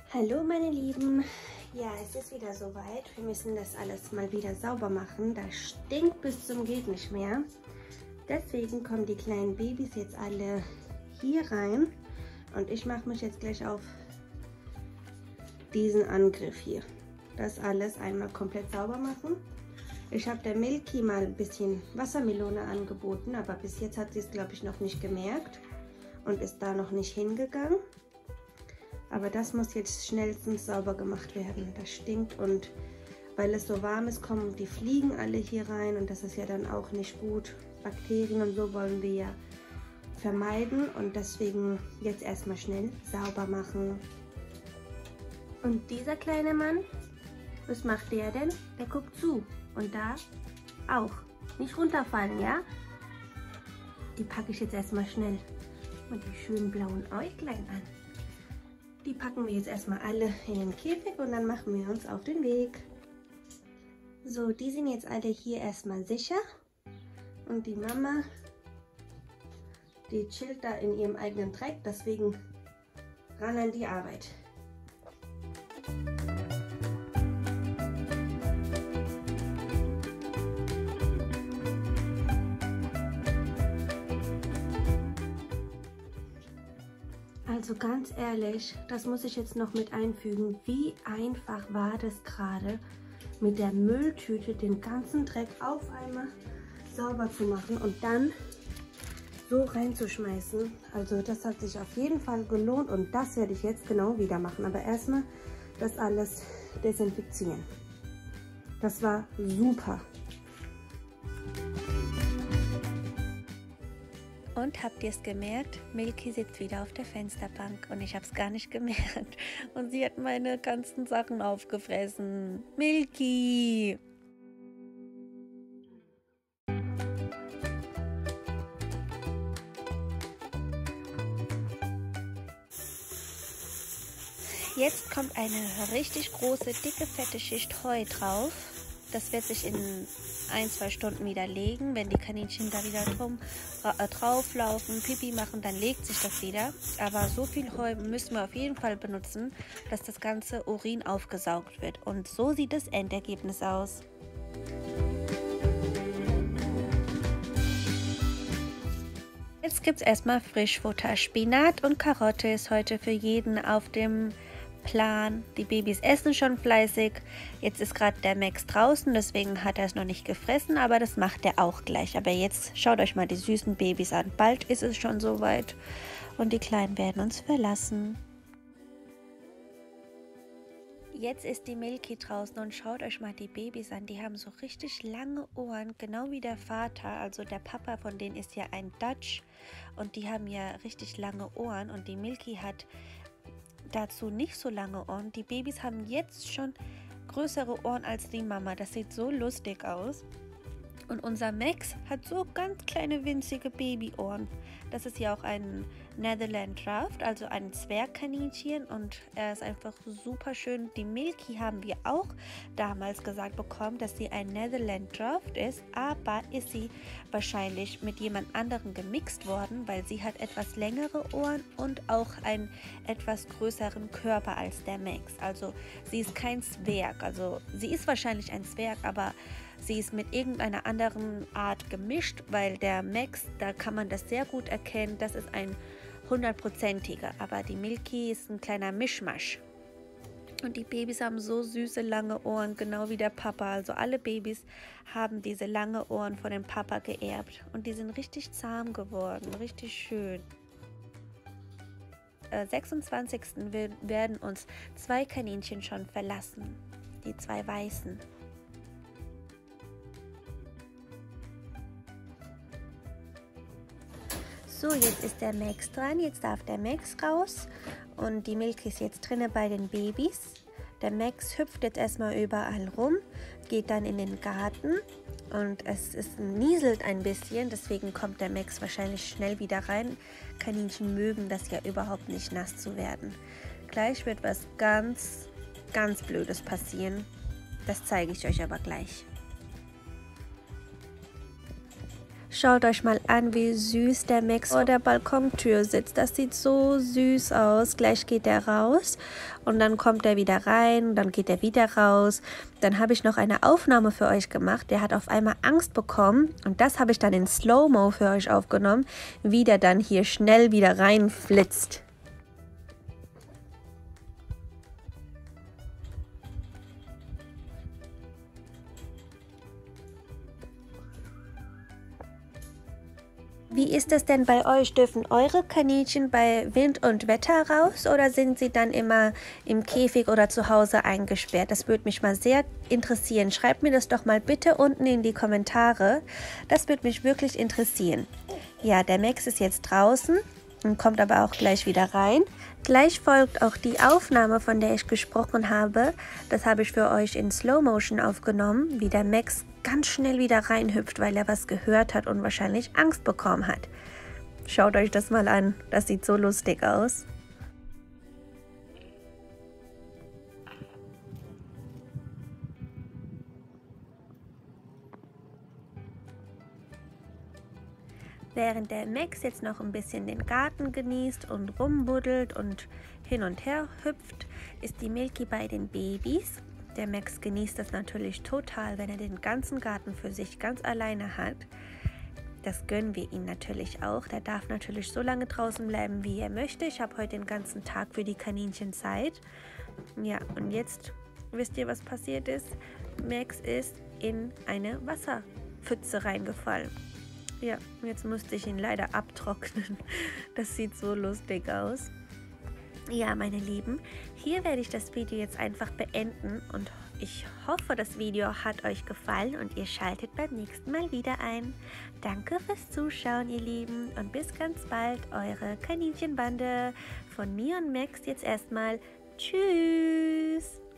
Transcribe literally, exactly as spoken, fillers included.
Hallo meine Lieben, ja, es ist wieder soweit. Wir müssen das alles mal wieder sauber machen. Das stinkt bis zum geht nicht mehr. Deswegen kommen die kleinen Babys jetzt alle hier rein und ich mache mich jetzt gleich auf diesen Angriff hier. Das alles einmal komplett sauber machen. Ich habe der Milky mal ein bisschen Wassermelone angeboten, aber bis jetzt hat sie es, glaube ich, noch nicht gemerkt und ist da noch nicht hingegangen. Aber das muss jetzt schnellstens sauber gemacht werden. Das stinkt und weil es so warm ist, kommen die Fliegen alle hier rein und das ist ja dann auch nicht gut. Bakterien und so wollen wir ja vermeiden und deswegen jetzt erstmal schnell sauber machen. Und dieser kleine Mann, was macht der denn? Der guckt zu und da auch. Nicht runterfallen, ja? Die packe ich jetzt erstmal schnell und die schönen blauen Äuglein an. Die packen wir jetzt erstmal alle in den Käfig und dann machen wir uns auf den Weg. So, die sind jetzt alle hier erstmal sicher. Und die Mama, die chillt da in ihrem eigenen Dreck, deswegen ran an die Arbeit. Also ganz ehrlich, das muss ich jetzt noch mit einfügen. Wie einfach war das gerade, mit der Mülltüte den ganzen Dreck auf einmal sauber zu machen und dann so reinzuschmeißen. Also das hat sich auf jeden Fall gelohnt und das werde ich jetzt genau wieder machen. Aber erstmal das alles desinfizieren. Das war super. Und habt ihr es gemerkt? Milky sitzt wieder auf der Fensterbank und ich habe es gar nicht gemerkt. Und sie hat meine ganzen Sachen aufgefressen. Milky! Jetzt kommt eine richtig große, dicke, fette Schicht Heu drauf. Das wird sich in ein, zwei Stunden wieder legen. Wenn die Kaninchen da wieder drum, äh, drauflaufen, Pipi machen, dann legt sich das wieder. Aber so viel Heu müssen wir auf jeden Fall benutzen, dass das ganze Urin aufgesaugt wird. Und so sieht das Endergebnis aus. Jetzt gibt es erstmal Frischfutter. Spinat und Karotte ist heute für jeden auf dem Plan. Die Babys essen schon fleißig. Jetzt ist gerade der Max draußen, deswegen hat er es noch nicht gefressen, aber das macht er auch gleich. Aber jetzt schaut euch mal die süßen Babys an. Bald ist es schon soweit und die Kleinen werden uns verlassen. Jetzt ist die Milky draußen und schaut euch mal die Babys an. Die haben so richtig lange Ohren, genau wie der Vater. Also der Papa von denen ist ja ein Dutch und die haben ja richtig lange Ohren und die Milky hat dazu nicht so lange Ohren. Die Babys haben jetzt schon größere Ohren als die Mama. Das sieht so lustig aus. Und unser Max hat so ganz kleine winzige Babyohren. Das ist ja auch ein Netherland Draft, also ein Zwergkaninchen und er ist einfach super schön. Die Milky haben wir auch damals gesagt bekommen, dass sie ein Netherland Draft ist, aber ist sie wahrscheinlich mit jemand anderem gemixt worden, weil sie hat etwas längere Ohren und auch einen etwas größeren Körper als der Max. Also sie ist kein Zwerg, also sie ist wahrscheinlich ein Zwerg, aber sie ist mit irgendeiner anderen Art gemischt, weil der Max, da kann man das sehr gut erkennen, das ist ein hundertprozentiger, aber die Milky ist ein kleiner Mischmasch. Und die Babys haben so süße lange Ohren, genau wie der Papa. Also alle Babys haben diese lange Ohren von dem Papa geerbt und die sind richtig zahm geworden, richtig schön. Am sechsundzwanzigsten werden uns zwei Kaninchen schon verlassen, die zwei weißen. So, jetzt ist der Max dran, jetzt darf der Max raus und die Milky ist jetzt drinne bei den Babys. Der Max hüpft jetzt erstmal überall rum, geht dann in den Garten und es, es nieselt ein bisschen, deswegen kommt der Max wahrscheinlich schnell wieder rein. Kaninchen mögen das ja überhaupt nicht, nass zu werden. Gleich wird was ganz, ganz Blödes passieren, das zeige ich euch aber gleich. Schaut euch mal an, wie süß der Max vor der Balkontür sitzt. Das sieht so süß aus. Gleich geht er raus und dann kommt er wieder rein, dann geht er wieder raus. Dann habe ich noch eine Aufnahme für euch gemacht. Der hat auf einmal Angst bekommen und das habe ich dann in Slow-Mo für euch aufgenommen, wie der dann hier schnell wieder reinflitzt. Wie ist es denn bei euch? Dürfen eure Kaninchen bei Wind und Wetter raus oder sind sie dann immer im Käfig oder zu Hause eingesperrt? Das würde mich mal sehr interessieren. Schreibt mir das doch mal bitte unten in die Kommentare. Das würde mich wirklich interessieren. Ja, der Max ist jetzt draußen und kommt aber auch gleich wieder rein. Gleich folgt auch die Aufnahme, von der ich gesprochen habe. Das habe ich für euch in Slow Motion aufgenommen, wie der Max ganz schnell wieder reinhüpft, weil er was gehört hat und wahrscheinlich Angst bekommen hat. Schaut euch das mal an, das sieht so lustig aus. Während der Max jetzt noch ein bisschen den Garten genießt und rumbuddelt und hin und her hüpft, ist die Milky bei den Babys. Der Max genießt das natürlich total, wenn er den ganzen Garten für sich ganz alleine hat. Das gönnen wir ihm natürlich auch. Der darf natürlich so lange draußen bleiben, wie er möchte. Ich habe heute den ganzen Tag für die Kaninchen Zeit. Ja, und jetzt wisst ihr, was passiert ist? Max ist in eine Wasserpfütze reingefallen. Ja, jetzt musste ich ihn leider abtrocknen. Das sieht so lustig aus. Ja, meine Lieben, hier werde ich das Video jetzt einfach beenden und ich hoffe, das Video hat euch gefallen und ihr schaltet beim nächsten Mal wieder ein. Danke fürs Zuschauen, ihr Lieben, und bis ganz bald, eure Kaninchenbande. Von mir und Max jetzt erstmal Tschüss!